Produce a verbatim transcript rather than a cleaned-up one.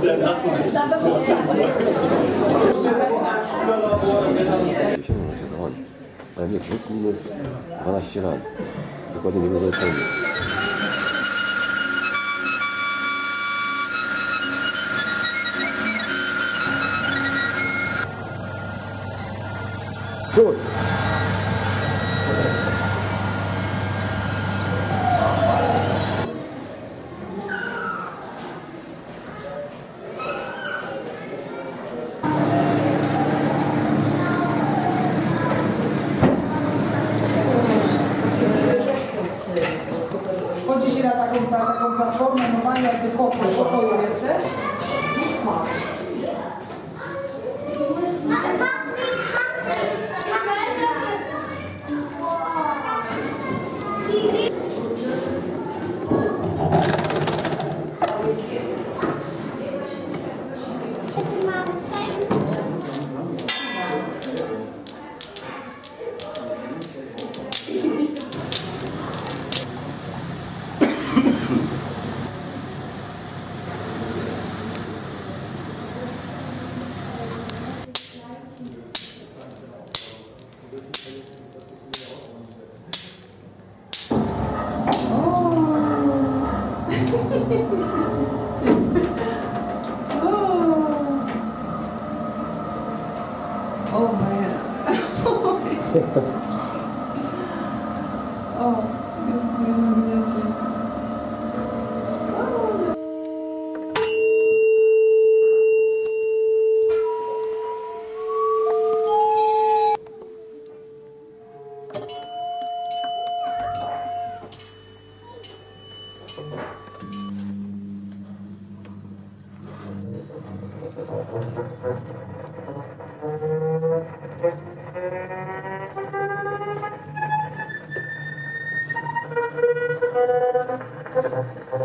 się zachodzi. Ale nie, plus minus dwanaście lat. Dokładnie nie wiem, że cud! Chodzi się na taką, na taką platformę, normalnie jakby pokój, pokoju jesteś? Już masz. Oh man. O, jest nie możemy zejść. Thank you.